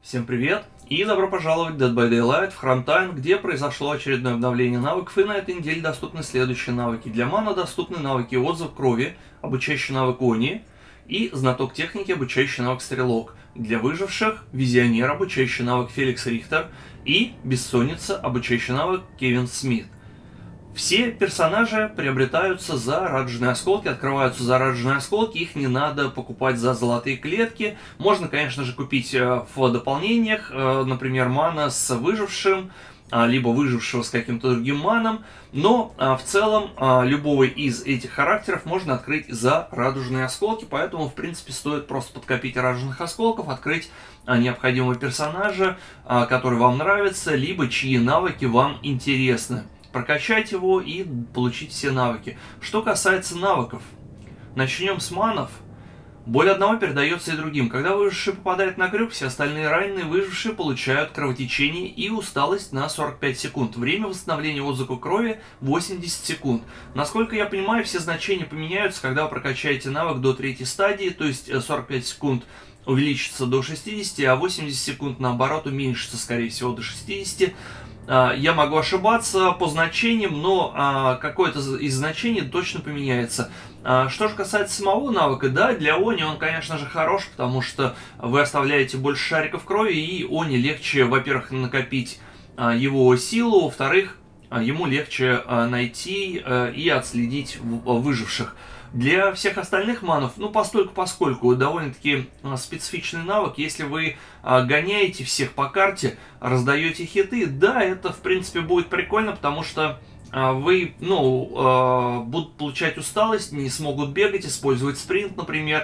Всем привет и добро пожаловать в Dead by Daylight в Frontline, где произошло очередное обновление навыков, и на этой неделе доступны следующие навыки. Для мана доступны навыки Отзыв Крови, обучающий навык Они, и Знаток Техники, обучающий навык Стрелок. Для выживших Визионер, обучающий навык Феликс Рихтер, и Бессонница, обучающий навык Кевин Смит. Все персонажи приобретаются за радужные осколки, открываются за радужные осколки, их не надо покупать за золотые клетки. Можно, конечно же, купить в дополнениях, например, мана с выжившим, либо выжившего с каким-то другим маном, но в целом любого из этих характеров можно открыть за радужные осколки, поэтому, в принципе, стоит просто подкопить радужных осколков, открыть необходимого персонажа, который вам нравится, либо чьи навыки вам интересны. Прокачать его и получить все навыки. Что касается навыков, начнем с манов. Боль одного передается и другим. Когда выживший попадает на крюк, все остальные раненые выжившие получают кровотечение и усталость на 45 секунд. Время восстановления отзыва крови 80 секунд. Насколько я понимаю, все значения поменяются, когда вы прокачаете навык до 3-й стадии, то есть 45 секунд увеличится до 60, а 80 секунд наоборот уменьшится, скорее всего, до 60. Я могу ошибаться по значениям, но какое-то из значений точно поменяется. Что же касается самого навыка, да, для Они он, конечно же, хорош, потому что вы оставляете больше шариков крови, и Они легче, во-первых, накопить его силу, во-вторых, ему легче найти и отследить выживших. Для всех остальных манов, ну, поскольку довольно-таки специфичный навык, если вы гоняете всех по карте, раздаете хиты, да, это, в принципе, будет прикольно, потому что вы, будут получать усталость, не смогут бегать, использовать спринт, например,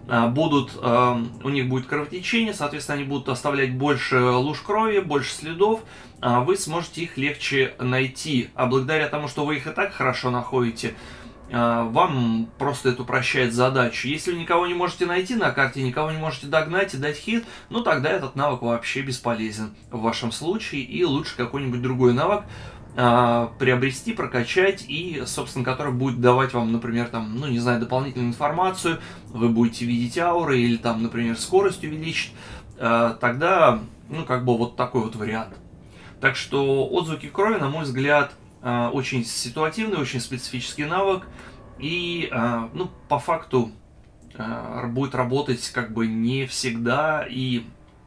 у них будет кровотечение, соответственно, они будут оставлять больше луж крови, больше следов, вы сможете их легче найти, а благодаря тому, что вы их и так хорошо находите, вам просто это упрощает задачу. Если вы никого не можете найти на карте, никого не можете догнать и дать хит, ну тогда этот навык вообще бесполезен в вашем случае, и лучше какой-нибудь другой навык приобрести, прокачать, и, собственно, который будет давать вам, например, там, ну, не знаю, дополнительную информацию, вы будете видеть ауры, или там, например, скорость увеличить, тогда, ну, как бы вот такой вот вариант. Так что отзвуки крови, на мой взгляд, очень ситуативный, очень специфический навык, и, ну, по факту будет работать как бы не всегда, и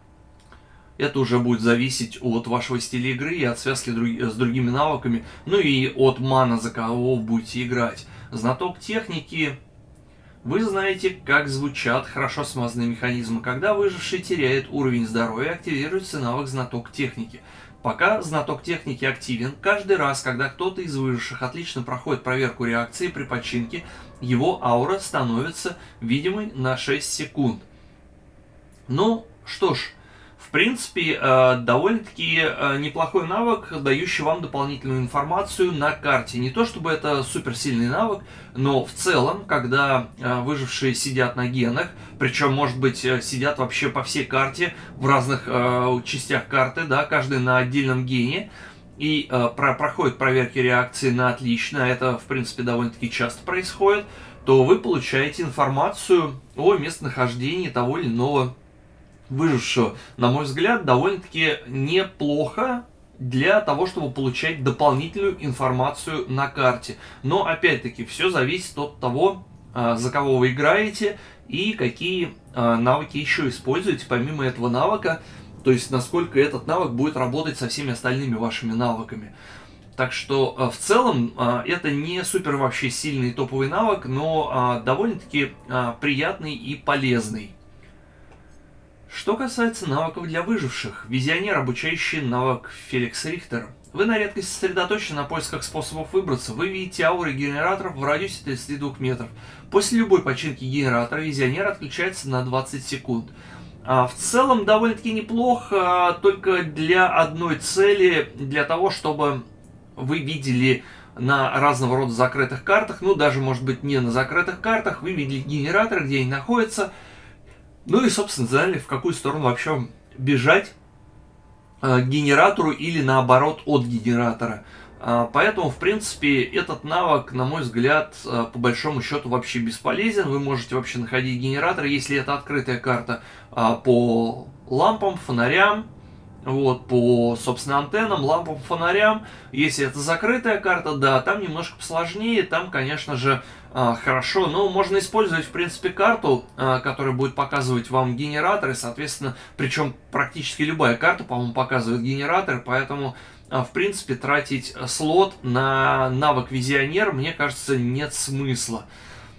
это уже будет зависеть от вашего стиля игры и от связки с другими навыками, ну и от мана, за кого вы будете играть. Знаток техники. Вы знаете, как звучат хорошо смазанные механизмы. Когда выживший теряет уровень здоровья, активируется навык Знаток техники. Пока Знаток техники активен, каждый раз, когда кто-то из выживших отлично проходит проверку реакции при починке, его аура становится видимой на 6 секунд. Ну, что ж, в принципе, довольно-таки неплохой навык, дающий вам дополнительную информацию на карте. Не то чтобы это суперсильный навык, но в целом, когда выжившие сидят на генах, причем, может быть, сидят вообще по всей карте, в разных частях карты, да, каждый на отдельном гене, и проходит проверки реакции на отлично, это, в принципе, довольно-таки часто происходит, то вы получаете информацию о местонахождении того или иного выжившего. На мой взгляд, довольно-таки неплохо для того, чтобы получать дополнительную информацию на карте. Но, опять-таки, все зависит от того, за кого вы играете и какие навыки еще используете помимо этого навыка, то есть насколько этот навык будет работать со всеми остальными вашими навыками. Так что в целом это не супер вообще сильный топовый навык, но довольно-таки приятный и полезный. Что касается навыков для выживших, Визионер, обучающий навык Феликс Рихтер. Вы на редкость сосредоточены на поисках способов выбраться. Вы видите ауры генераторов в радиусе 32 метров. После любой починки генератора Визионер отключается на 20 секунд. В целом довольно-таки неплохо, только для одной цели, для того, чтобы вы видели на разного рода закрытых картах, ну даже может быть не на закрытых картах, вы видели генераторы, где они находятся. Ну и, собственно, знали, в какую сторону вообще бежать к генератору или наоборот от генератора. Поэтому, в принципе, этот навык, на мой взгляд, по большому счету вообще бесполезен. Вы можете вообще находить генераторы, если это открытая карта, по лампам, фонарям, вот, по, собственно, антеннам, лампам, фонарям. Если это закрытая карта, да, там немножко посложнее, там, конечно же, хорошо, но можно использовать, в принципе, карту, которая будет показывать вам генераторы, соответственно, причем практически любая карта, по-моему, показывает генератор, поэтому, в принципе, тратить слот на навык визионер, мне кажется, нет смысла.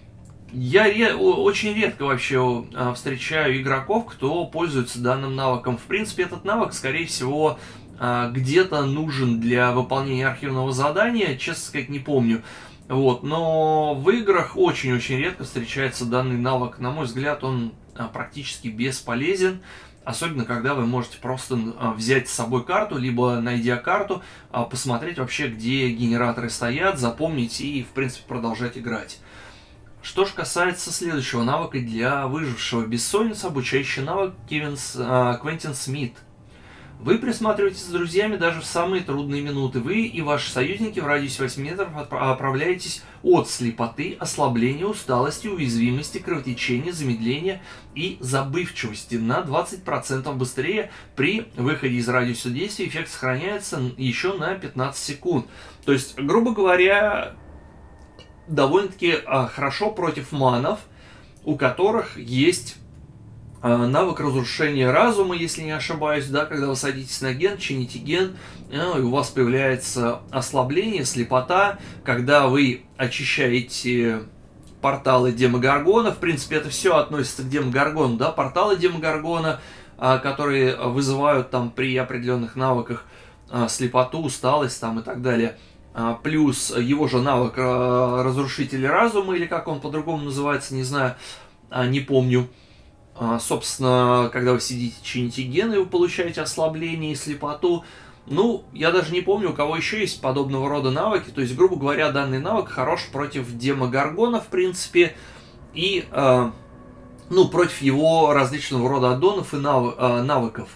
Я очень редко вообще встречаю игроков, кто пользуется данным навыком. В принципе, этот навык, скорее всего, где-то нужен для выполнения архивного задания, честно сказать, не помню. Вот, но в играх очень-очень редко встречается данный навык. На мой взгляд, он практически бесполезен. Особенно, когда вы можете просто взять с собой карту, либо, найдя карту, посмотреть вообще, где генераторы стоят, запомнить и, в принципе, продолжать играть. Что же касается следующего навыка для выжившего: бессонница, обучающий навык Квентин Смит. Вы присматриваетесь с друзьями даже в самые трудные минуты. Вы и ваши союзники в радиусе 8 метров оправляетесь от слепоты, ослабления, усталости, уязвимости, кровотечения, замедления и забывчивости на 20% быстрее. При выходе из радиуса действия эффект сохраняется еще на 15 секунд. То есть, грубо говоря, довольно-таки хорошо против манов, у которых есть навык разрушения разума, если не ошибаюсь, да, когда вы садитесь на ген, чините ген, и у вас появляется ослабление, слепота, когда вы очищаете порталы Демогоргона. В принципе, это все относится к Демогоргону, да, порталы Демогоргона, которые вызывают там при определенных навыках слепоту, усталость там и так далее. Плюс его же навык разрушитель разума, или как он по-другому называется, не знаю, не помню. Собственно, когда вы сидите, чините гены, вы получаете ослабление и слепоту. Ну, я даже не помню, у кого еще есть подобного рода навыки. То есть, грубо говоря, данный навык хорош против Демогоргона, в принципе, и, ну, против его различного рода аддонов и навыков.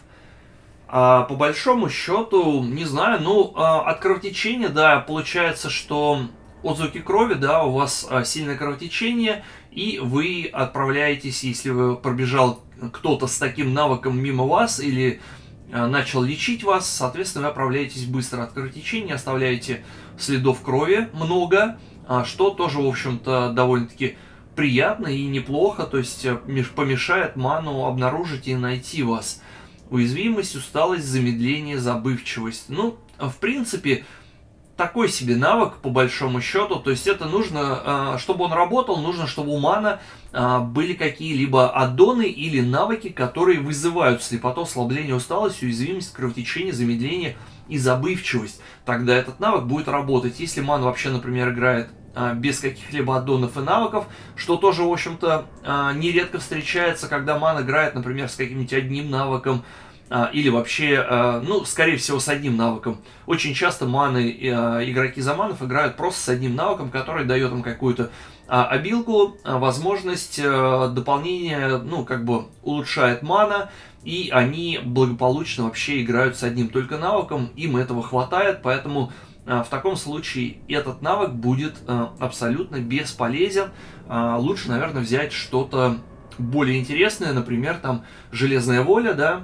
По большому счету, не знаю, ну, от кровотечения, да, получается, что отзвуки крови, да, у вас сильное кровотечение, и вы отправляетесь, если вы пробежал кто-то с таким навыком мимо вас или начал лечить вас, соответственно, вы отправляетесь быстро от кровотечения, оставляете следов крови много, что тоже, в общем-то, довольно-таки приятно и неплохо, то есть помешает ману обнаружить и найти вас. Уязвимость, усталость, замедление, забывчивость. Ну, в принципе, такой себе навык, по большому счету. То есть это нужно, чтобы он работал, нужно, чтобы у мана были какие-либо аддоны или навыки, которые вызывают слепоту, ослабление, усталость, уязвимость, кровотечение, замедление и забывчивость. Тогда этот навык будет работать. Если ман вообще, например, играет без каких-либо аддонов и навыков, что тоже, в общем-то, нередко встречается, когда ман играет, например, с каким-нибудь одним навыком, или вообще, ну, скорее всего, с одним навыком. Очень часто маны, игроки заманов играют просто с одним навыком, который дает им какую-то обилку, возможность дополнения, ну, как бы улучшает мана, и они благополучно вообще играют с одним только навыком, им этого хватает, поэтому в таком случае этот навык будет абсолютно бесполезен. Лучше, наверное, взять что-то более интересное, например, там, Железная воля, да,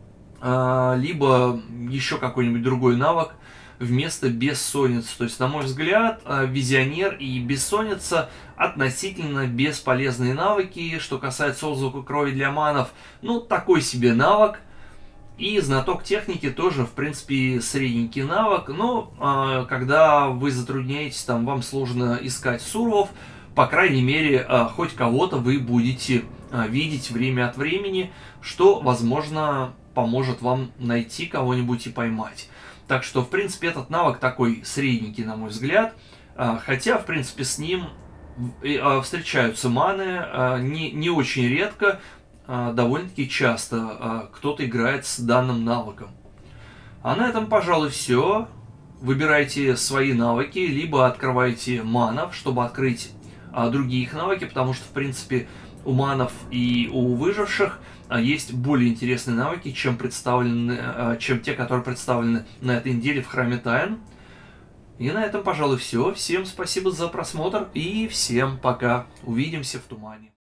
либо еще какой-нибудь другой навык вместо бессонницы. То есть, на мой взгляд, визионер и бессонница относительно бесполезные навыки. Что касается отзвука крови для манов, ну, такой себе навык. И знаток техники тоже, в принципе, средненький навык. Но когда вы затрудняетесь, там, вам сложно искать сурвов, по крайней мере, хоть кого-то вы будете видеть время от времени, что, возможно, поможет вам найти кого-нибудь и поймать. Так что, в принципе, этот навык такой средненький, на мой взгляд. Хотя, в принципе, с ним встречаются маны не очень редко, довольно-таки часто кто-то играет с данным навыком. А на этом, пожалуй, все. Выбирайте свои навыки, либо открывайте манов, чтобы открыть другие их навыки, потому что, в принципе, у манов и у выживших есть более интересные навыки, чем те, которые представлены на этой неделе в Храме Тайн. И на этом, пожалуй, все. Всем спасибо за просмотр и всем пока. Увидимся в тумане.